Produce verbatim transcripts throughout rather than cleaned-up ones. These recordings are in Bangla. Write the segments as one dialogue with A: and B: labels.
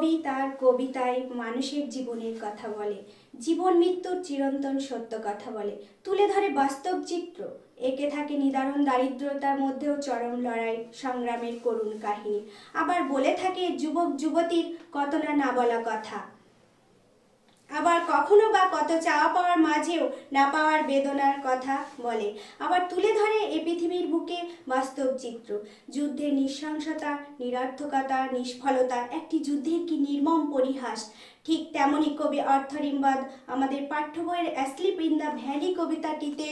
A: কবি তার কবিতায় মানুষের জীবনের কথা বলে, জীবন মৃত্যুর চিরন্তন সত্য কথা বলে, তুলে ধরে বাস্তব চিত্র, এঁকে থাকে নিদারুণ দারিদ্রতার মধ্যেও চরম লড়াই সংগ্রামের করুণ কাহিনী। আবার বলে থাকে যুবক যুবতীর কত না না বলা কথা, আবার কখনো বা কত চাওয়া পাওয়ার মাঝেও না পাওয়ার বেদনার কথা বলে। আবার তুলে ধরে এ পৃথিবীর বুকে বাস্তব চিত্র, যুদ্ধের নৃশংসতা, নিরর্থকতা, নিষ্ফলতা, একটি যুদ্ধের কি নির্মম পরিহাস। ঠিক তেমনই কবি অর্থরিম্বাদ আমাদের পাঠ্য বইয়ের অ্যাসলিপ ইন দ্য ভ্যালি কবিতাটিতে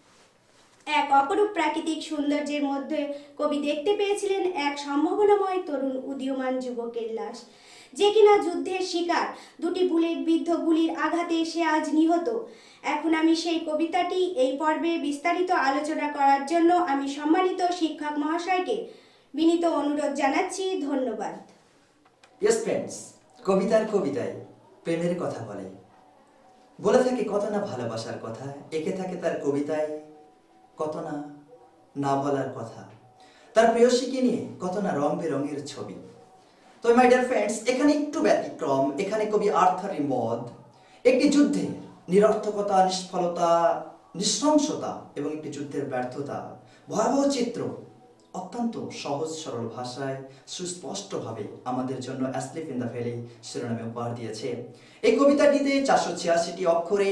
A: এক অপরূপ প্রাকৃতিক সৌন্দর্যের মধ্যে কবি দেখতে পেয়েছিলেন এক সম্ভাবনাময় তরুণ উদীয়মান যুবকের লাশ, যে কিনা যুদ্ধের শিকার, দুটি বুলেট বিদ্ধ গুলির আঘাতে সে আজ নিহত। এখন আমি সেই কবিতাটি এই পর্বে বিস্তারিত আলোচনা করার জন্য আমি সম্মানিত শিক্ষক মহাশয়কে বিনীত অনুরোধ জানাচ্ছি। ধন্যবাদ।
B: ইয়েস ফ্রেন্ডস, কবিতার কবিতায় প্রেমের কথা বলে, বলে থাকে কত না ভালোবাসার কথা, এঁকে থাকে তার কবিতায় কত না না বলার কথা, তার প্রেয়সীকে নিয়ে কত না রং বেরঙের ছবি। তো মাই ডিয়ার ফ্রেন্ডস, এখানে একটু ব্যতিক্রম। এখানে কবি আর্থার রিম্বাদ একটি যুদ্ধে নিরর্থকতা, নিষ্ফলতা, নৃশংসতা এবং একটি যুদ্ধের ব্যর্থতা, ভয়াবহ চিত্র অত্যন্ত সহজ সরল ভাষায় সুস্পষ্টভাবে আমাদের জন্য অ্যাসলিপ ইন দ্য ভ্যালি শিরোনামে উপহার দিয়েছে। এই কবিতাটিতে চারশো ছিয়াশিটি অক্ষরে,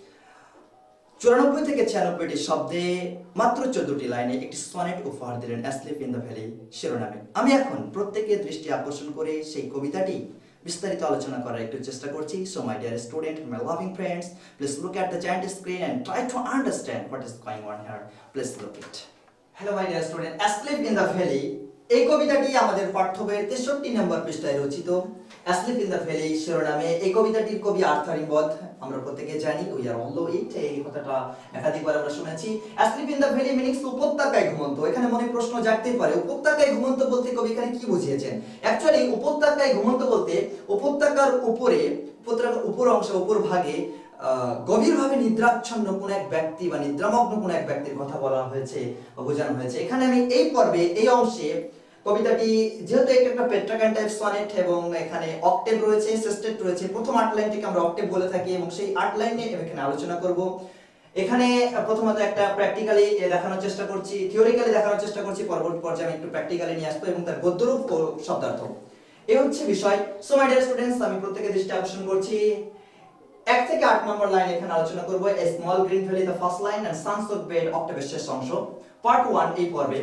B: চুরানব্বই থেকে ছিয়ানব্বইটি শব্দে, মাত্র চোদ্দটি লাইনে একটি সনেট উপহার দিলেন অ্যাসলিপ ইন দ্য ভ্যালি শিরোনামে। আমি এখন প্রত্যেকের দৃষ্টি আকর্ষণ করে সেই কবিতাটি বিস্তারিত আলোচনা করার একটু চেষ্টা করছি। So my dear student, my loving friends, please look at the giant screen and try to understand what is going on here. Please look it. Hello my dear student, asleep in the valley এই কবিতাটি আমাদের পাঠ্য বইয়ের তেষট্টি নম্বর পৃষ্ঠায় রচিত। অ্যাসলিপ ইন দ্য ভ্যালি শিরোনামে এই কবিতাটির কবি আর্থার রিম্বাদ, আমরা প্রত্যেকে জানি, উই আর অল ইট, এই কথাটা একাধিকবার আমরা শুনেছি। Asleep in the valley meanings উপত্যকায় ঘুমন্ত। এখানে মনে প্রশ্ন জাগতে পারে, উপত্যকায় ঘুমন্ত বলতে কবি এখানে কি বুঝিয়েছেন? অ্যাকচুয়ালি উপত্যকায় ঘুমন্ত বলতে উপত্যকার উপরে, উপত্যকার উপর অংশে, উপর ভাগে গভীরভাবে নিদ্রাচ্ছন্ন কোন এক ব্যক্তি বা নিদ্রামগ্ন কোন এক ব্যক্তির কথা বলা হয়েছে বা বোঝানো হয়েছে। এখানে আমি এই পর্বে, এই অংশে কবিতাটি যেহেতু একটা পেট্রাকান টাইপ সনেট এবং এখানে অক্টেভ রয়েছে, সেস্টেট রয়েছে, প্রথম আট লাইনটিকে আমরা অক্টেভ বলে থাকি এবং সেই আট লাইনে এখানে আলোচনা করব। এখানে প্রথমত একটা প্র্যাকটিক্যালি দেখানোর চেষ্টা করছি, থিওরিক্যালি দেখানোর চেষ্টা করছি, পরবর্তী পর্যায়ে আমি একটু প্র্যাকটিক্যালি নিয়ে আসবো এবং তার গদ্যরূপ ও শব্দার্থ, এই হচ্ছে বিষয়। সো মাই ডিয়ার স্টুডেন্টস, আমি প্রত্যেকের দৃষ্টি আকর্ষণ করছি। এক থেকে আট নম্বর লাইন এখানে আলোচনা করব। A small green valley the first line and suns of bed অক্টেভের শেষ অংশ, পার্ট ওয়ান এই পর্বে।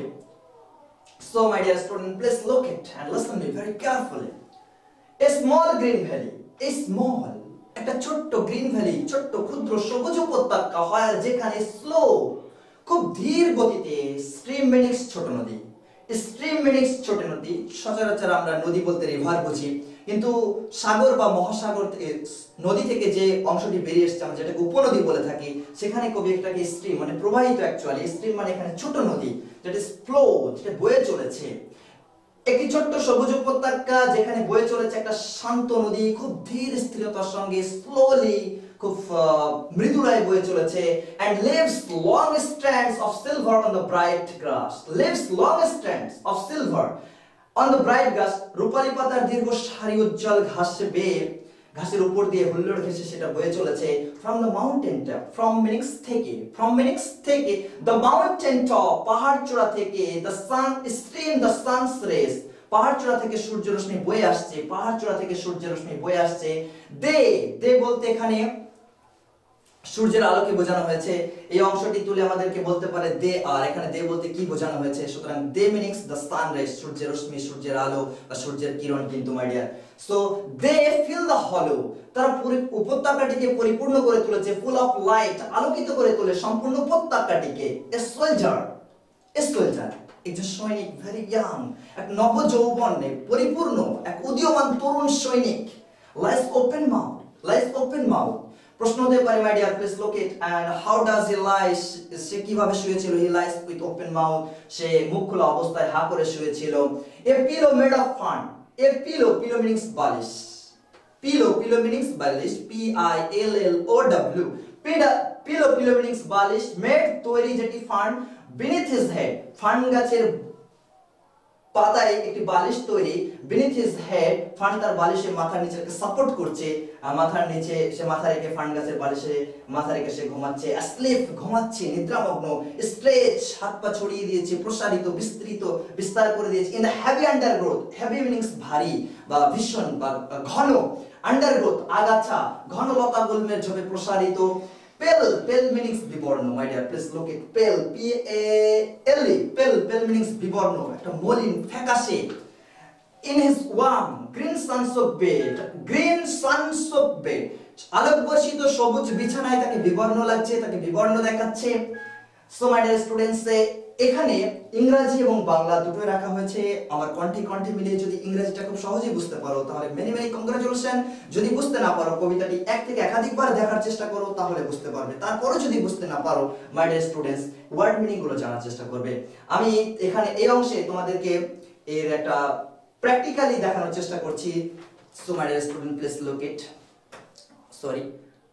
B: So my dear student, please look it and listen me very carefully. A small green valley, a small, একটা ছোট্ট গ্রিন ভ্যালি, ছোট্ট ক্ষুদ্র সবুজ উপত্যকা হয় যেখানে স্লো, খুব ধীর গতিতে, স্ট্রিম মিনিংস ছোট নদী, স্ট্রিম মিনিংস ছোট নদী। সচরাচর আমরা নদী বলতে রিভার বুঝি, কিন্তু সাগর বা মহাসাগর নদী থেকে যে অংশটি বেরিয়ে এসেছে আমরা যেটাকে উপনদী বলে থাকি, সেখানে কবি একটাকে স্ট্রিম মানে প্রবাহিত, অ্যাকচুয়ালি স্ট্রিম মানে এখানে ছোট নদী, যেটা ফ্লো, যেটা বয়ে চলেছে। একটি ছোট্ট সবুজ উপত্যকা যেখানে বয়ে চলেছে একটা শান্ত নদী, খুব ধীর স্থিরতার সঙ্গে স্লোলি, খুব মৃদুলায় বয়ে চলেছে। and leaves long strands of silver on the bright grass, leaves long strands of silver on the bright grass, রূপালী পাতার দীর্ঘ সারি উজ্জ্বল ঘাসে বেয়ে, ঘাসের উপর দিয়ে হুল্লোড় ঘেঁষে সেটা বয়ে চলেছে। from the mountain top, from meanings থেকে, from meanings থেকে, the mountain top, পাহাড় চূড়া থেকে, the sun stream, the sun's rays, পাহাড় চূড়া থেকে সূর্য রশ্মি বয়ে আসছে, পাহাড় চূড়া থেকে সূর্য রশ্মি বয়ে আসছে। দে, দে বলতে এখানে সূর্যের আলোকে বোঝানো হয়েছে। এই অংশটি তুলে আমাদেরকে বলতে পারে দে আর, এখানে দে বলতে কি বোঝানো হয়েছে? সুতরাং they meanings the sun rays, সূর্যের রশ্মি, সূর্যের আলো বা সূর্যের কিরণ কিন্তু my dear. So they fill the hollow, তারা পুরো উপত্যকাটিকে পরিপূর্ণ করে তুলেছে, ফুল অফ লাইট, আলোকিত করে তোলে সম্পূর্ণ উপত্যকাটিকে। এ সোলজার, এ সোলজার, একজন সৈনিক, ভেরি ইয়াং, এক নবযৌবনে পরিপূর্ণ এক উদীয়মান তরুণ সৈনিক, lies open mouth, lies open mouth. প্রশ্ন হতে পারে my dear, please look it, and how does he lies, সে কিভাবে শুয়েছিল? He lies with open mouth, সে মুখ খোলা অবস্থায় হা করে শুয়েছিল। A pillow made of fern, a pillow, pillow meanings বালিশ, পিলো, পিলো মিনিংস বালিশ, P I L L O W, pillow, pillow meanings বালিশ, মেড তৈরি যেটি, fern, beneath his head, fun গাছের পাতায় একটি বালিশ তৈরি, beneath his head, ফান্ড তার বালিশে মাথার নিচে সাপোর্ট করছে, মাথার নিচে সে মাথা রেখে ফান্ড গাছের বালিশে মাথা রেখে সে ঘুমাচ্ছে, asleep ঘুমাচ্ছে, নিদ্রামগ্ন, stretch হাত পা ছড়িয়ে দিয়েছে, প্রসারিত, বিস্তৃত, বিস্তার করে দিয়েছে, in the heavy undergrowth, heavy means ভারী বা ভীষণ বা ঘন, undergrowth আগাছা, ঘন লতা গুল্মের ঝোপে প্রসারিত, pale, pale means বিবর্ণ, my dear, please look at pale, P A L E, pale, pale means বিবর্ণ, একটা মলিন, ফ্যাকাশে, in his warm, green sun-soaked bed, green sun-soaked bed, আলোক বর্ষিত সবুজ বিছানায় তাকে বিবর্ণ লাগছে, তাকে বিবর্ণ দেখাচ্ছে। So my dear students, এখানে ইংরেজি এবং বাংলা দুটোই রাখা হয়েছে। আমার কণ্ঠে কণ্ঠে মিলিয়ে যদি ইংরেজিটা খুব সহজেই বুঝতে পারো তাহলে মেনি মেনি কংগ্রাচুলেশন। যদি বুঝতে না পারো কবিতাটি এক থেকে একাধিকবার দেখার চেষ্টা করো তাহলে বুঝতে পারবে। তারপরে যদি বুঝতে না পারো my dear students word meaning গুলো জানার চেষ্টা করবে। আমি এখানে এই অংশে তোমাদেরকে এর একটা প্র্যাকটিক্যালি দেখানোর চেষ্টা করছি। So my dear student please look it. Sorry,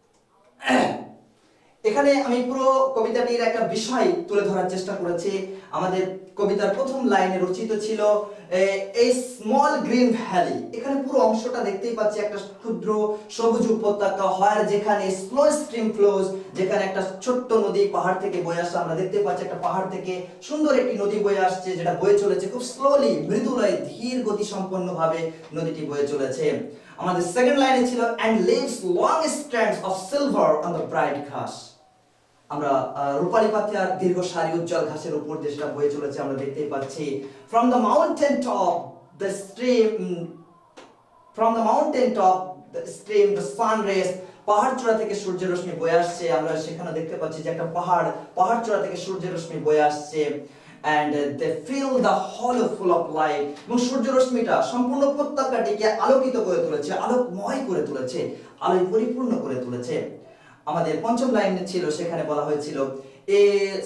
B: এখানে আমি পুরো কবিতাটির একটা বিষয় তুলে ধরার চেষ্টা করেছি। আমাদের কবিতার প্রথম লাইনে রচিত ছিল এই স্মল গ্রিন ভ্যালি। এখানে পুরো অংশটা দেখতেই পাচ্ছি একটা ক্ষুদ্র সবুজ উপত্যকা, হয় যেখানে স্লো স্ট্রিম ফ্লোজ, যেখানে একটা ছোট্ট নদী পাহাড় থেকে বয়ে আসছে। আমরা দেখতে পাচ্ছি একটা পাহাড় থেকে সুন্দর একটি নদী বয়ে আসছে, যেটা বয়ে চলেছে খুব স্লোলি, মৃদুলয়ে, ধীর গতি সম্পন্ন ভাবে নদীটি বয়ে চলেছে। আমাদের সেকেন্ড লাইনে ছিল and leaves long strands of silver on the bright grass। আমরা রূপালী পাতার দীর্ঘ সারি উজ্জ্বল ঘাসের উপর দিয়ে সেটা বয়ে চলেছে, আমরা দেখতেই পাচ্ছি। from the mountain top the stream from the mountain top the stream the sun rays, পাহাড় চূড়া থেকে সূর্যের রশ্মি বয়ে আসছে। আমরা সেখানে দেখতে পাচ্ছি যে একটা পাহাড় পাহাড় চূড়া থেকে সূর্যের রশ্মি বয়ে আসছে। and they fill the hollow full of light, এবং সূর্য রশ্মিটা সম্পূর্ণ উপত্যকাটিকে আলোকিত করে তুলেছে, আলোকময় করে তুলেছে, আলোয় পরিপূর্ণ করে তুলেছে। আমাদের পঞ্চম লাইনে ছিল, সেখানে বলা হয়েছিল a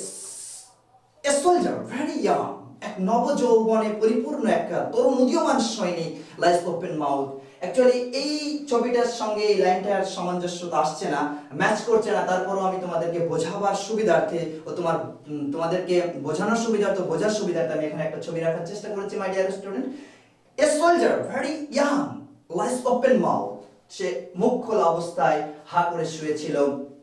B: a soldier very young, এক নবযৌবনে পরিপূর্ণ এক তরুণ উদীয়মান সৈনিক, লাইস ওপেন মাউথ। অ্যাকচুয়ালি এই ছবিটার সঙ্গে এই লাইনটার সামঞ্জস্যতা আসছে না, ম্যাচ করছে না। তারপরও আমি তোমাদেরকে বোঝাবার সুবিধার্থে ও তোমার তোমাদেরকে বোঝানোর সুবিধার্থে বোঝার সুবিধার্থে আমি এখানে একটা ছবি রাখার চেষ্টা করেছি my dear student. A soldier very young lies open mouth, সে মুখ খোলা অবস্থায় হা করে শুয়েছিল।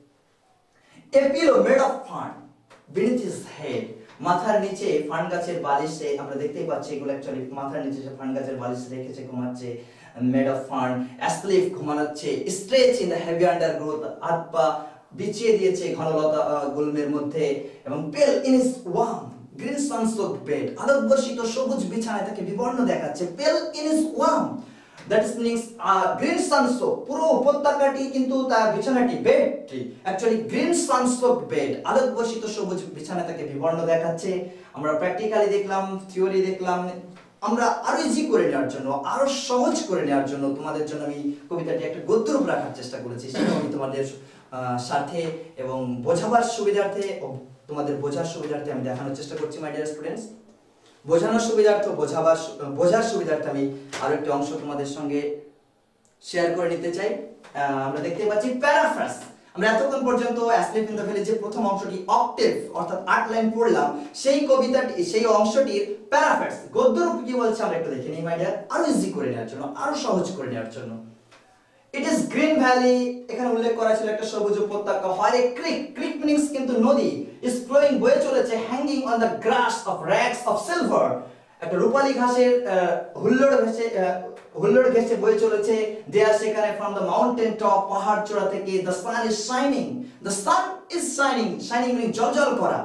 B: A pillow made of fern beneath his head, মাথার নিচে ফার্ন গাছের বালিশে, আমরা দেখতেই পাচ্ছি এগুলো অ্যাকচুয়ালি মাথার নিচে সে ফার্ন গাছের বালিশ রেখেছে, ঘুমাচ্ছে। মেড অফ ফার্ন, অ্যাসলিপ ঘুমাচ্ছে। Stretch in the heavy undergrowth, হাত পা বিছিয়ে দিয়েছে ঘনলতা গুল্মের মধ্যে। এবং pale in his warm green sunsoaked bed, আলোক বর্ষিত সবুজ বিছানায় তাকে বিবর্ণ দেখাচ্ছে। Pale in his warm, that is means uh, green sun soak, পুরো উপত্যকাটি কিন্তু তার বিছানাটি বেডটি actually green sun soaked bed, আলোক বর্ষিত সবুজ বিছানা তাকে বিবর্ণ দেখাচ্ছে। আমরা প্র্যাকটিক্যালি দেখলাম, থিওরি দেখলাম। আমরা আরো ইজি করে নেওয়ার জন্য, আরো সহজ করে নেওয়ার জন্য তোমাদের জন্য আমি কবিতাটি একটা গদ্যরূপ রাখার চেষ্টা করেছি। সেটা আমি তোমাদের সাথে এবং বোঝাবার সুবিধার্থে, তোমাদের বোঝার সুবিধার্থে আমি দেখানোর চেষ্টা করছি মাই ডিয়ার স্টুডেন্টস। বোঝানোর সুবিধার্থে, বোঝাবার বোঝার সুবিধার্থে আমি আরো একটি অংশ তোমাদের সঙ্গে শেয়ার করে নিতে চাই। আমরা দেখতে পাচ্ছি প্যারাফ্রাজ। আমরা এতক্ষণ পর্যন্ত অ্যাসলিপ ইন দ্য ভ্যালি যে প্রথম অংশটি অক্টেভ অর্থাৎ আট লাইন পড়লাম, সেই কবিতাটি সেই অংশটির প্যারাফ্রাজ গদ্যরূপ কি বলছে আমরা একটু দেখে নিই মাই ডিয়ার, আরো ইজি করে নেওয়ার জন্য, আরো সহজ করে নেওয়ার জন্য। ইট ইজ গ্রিন ভ্যালি, এখানে উল্লেখ করা ছিল একটা সবুজ উপত্যকা। হয় এ ক্রিক, ক্রিক মিনিংস কিন্তু নদী, ইজ ফ্লোয়িং বয়ে চলেছে, hanging on the grass of rags of silver, একটা রূপালী ঘাসের হুল্লোড় ঘেঁষে হুল্লোড় ঘেঁষে বয়ে চলেছে। দেয়ার সেখানে ফ্রম দ্য মাউন্টেন টপ, পাহাড় চূড়া থেকে, the sun is shining, the sun is shining, shining meaning জ্বলজ্বল করা,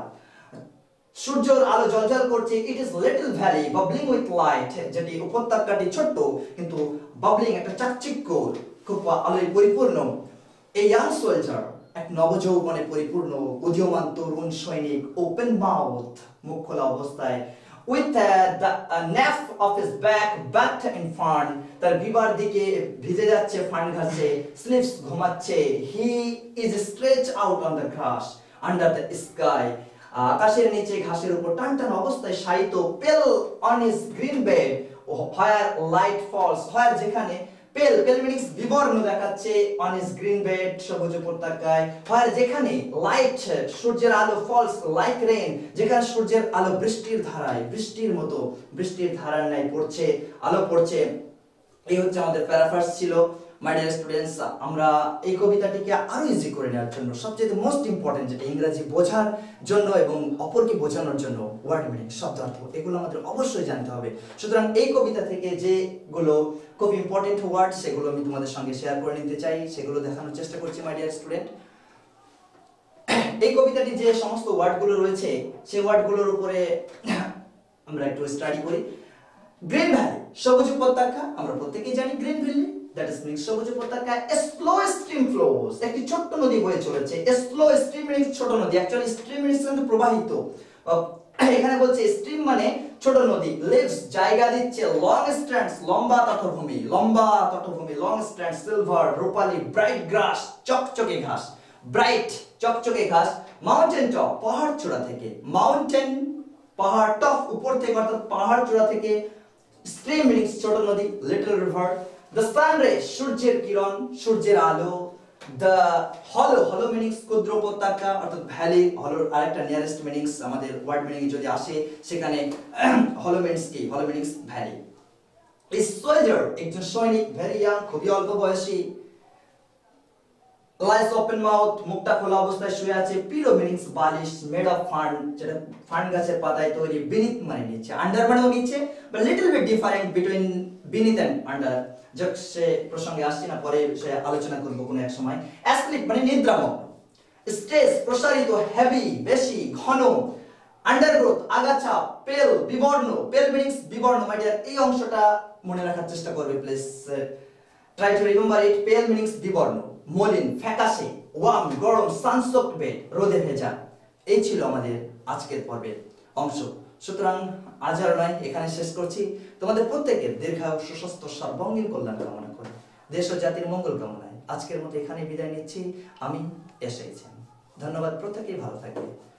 B: সূর্যের আলো জ্বলজ্বল করছে। It is little valley bubbling with light, যেটি উপত্যকাটি ছোট্ট কিন্তু বাবলিং একটা চাকচিক্য, খুব আলোয় পরিপূর্ণ। এ ইয়াং সোলজার, এক নবযৌবনে পরিপূর্ণ উদীয়মান তরুণ সৈনিক, ওপেন মাউথ, মুখ খোলা অবস্থায়, with uh, the uh, nape of his back bathed in fern, তার বিবার দিকে ভিজে যাচ্ছে ফার্ন ঘাসে, স্লিপস ঘুমাচ্ছে। he is stretched out on the grass under the sky, আকাশের নিচে ঘাসের উপর টান টান অবস্থায় শায়িত। pale on his green bed, where light falls, where যেখানে পেল পেল মিনিংস বিবর্ণ দেখাচ্ছে অন ইজ গ্রিন বেড সবুজ উপত্যকায়, হয় যেখানে লাইট সূর্যের আলো ফলস লাইক রেইন, যেখানে সূর্যের আলো বৃষ্টির ধারায় বৃষ্টির মতো বৃষ্টির ধারার ন্যায় পড়ছে, আলো পড়ছে। এই হচ্ছে আমাদের প্যারাফ্রাজ ছিল। মাই ডিয়ার স্টুডেন্টস, আমরা এই কবিতাটিকে আরো ইজি করে নেওয়ার জন্য সবচেয়ে মোস্ট ইম্পর্টেন্ট যেটা ইংরেজি বোঝার জন্য এবং অপরকে বোঝানোর জন্য ওয়ার্ড মিনিং শব্দার্থ এগুলো আমাদের অবশ্যই জানতে হবে। সুতরাং এই কবিতা থেকে যেগুলো খুব ইম্পর্টেন্ট ওয়ার্ড সেগুলো আমি তোমাদের সঙ্গে শেয়ার করে নিতে চাই, সেগুলো দেখানোর চেষ্টা করছি মাই ডিয়ার স্টুডেন্ট। এই কবিতাটি যে সমস্ত ওয়ার্ডগুলো রয়েছে সেই ওয়ার্ডগুলোর উপরে আমরা একটু স্টাডি করি। গ্রিন ভ্যালি সবুজ উপত্যকা, আমরা প্রত্যেকেই জানি green valley that is meaning সবুজ উপত্যকা। এ স্লো স্ট্রিম ফ্লোস, একটি ছোট্ট নদী বয়ে চলেছে। এ স্লো স্ট্রিম মিনিং ছোট নদী, অ্যাকচুয়ালি স্ট্রিম মিনিং কিন্তু প্রবাহিত, এখানে বলছে স্ট্রিম মানে ছোট নদী। লিভস জায়গা দিচ্ছে, লং স্ট্র্যান্ডস লম্বা তটভূমি, লম্বা তটভূমি লং স্ট্র্যান্ডস, সিলভার রূপালি, ব্রাইট গ্রাস চকচকে ঘাস, ব্রাইট চকচকে ঘাস। মাউন্টেন টপ পাহাড় চূড়া থেকে, মাউন্টেন পাহাড়, টপ উপর থেকে অর্থাৎ পাহাড় চূড়া থেকে। স্ট্রিম মিনিংস ছোট নদী, লিটল রিভার। দ্য সান রে সূর্যের কিরণ, সূর্যের আলো। দ্য হলো হলো মিনিংস ক্ষুদ্র উপত্যকা অর্থাৎ ভ্যালি। হলোর আরেকটা নিয়ারেস্ট মিনিংস আমাদের ওয়ার্ড মিনিং যদি আসে সেখানে হলো মিনিংস কি, হলো মিনিংস ভ্যালি। এ সোলজার একজন সৈনিক, ভেরি ইয়াং খুবই অল্প বয়সী। লাইস ওপেন মাউথ মুখটা খোলা অবস্থায় শুয়ে আছে। পিলো মিনিংস বালিশ, মেড অফ ফার্ন যেটা ফার্ন গাছের পাতায় তৈরি। বিনিথ মানে নিচে, আন্ডার মানেও নিচে, but little bit different between beneath and under. যাক সে প্রসঙ্গে আসছি না, পরে সে আলোচনা করব কোনো এক সময়। অ্যাসলিপ মানে নিদ্রামগ্ন। স্ট্রেস প্রসারিত, হেভি বেশি, ঘন। আন্ডারগ্রোথ আগাছা। পেল বিবর্ণ, পেল মিনিংস বিবর্ণ। মাই ডিয়ার এই অংশটা মনে রাখার চেষ্টা করবে please, try to remember it. Pale meanings বিবর্ণ। মলিন ফ্যাকাশে, ওয়ার্ম গরম, সানসোকড বেড রোদে ভেজা। এই ছিল আমাদের আজকের পর্বের অংশ। সুতরাং আজ আর নয়, এখানে শেষ করছি। তোমাদের প্রত্যেকের দীর্ঘায়ু সুস্বাস্থ্য সর্বাঙ্গীন কল্যাণ কামনা করে দেশ ও জাতির মঙ্গল কামনায় আজকের মতো এখানে বিদায় নিচ্ছি। আমি এসেছি। ধন্যবাদ, প্রত্যেকেই ভালো থাকবে।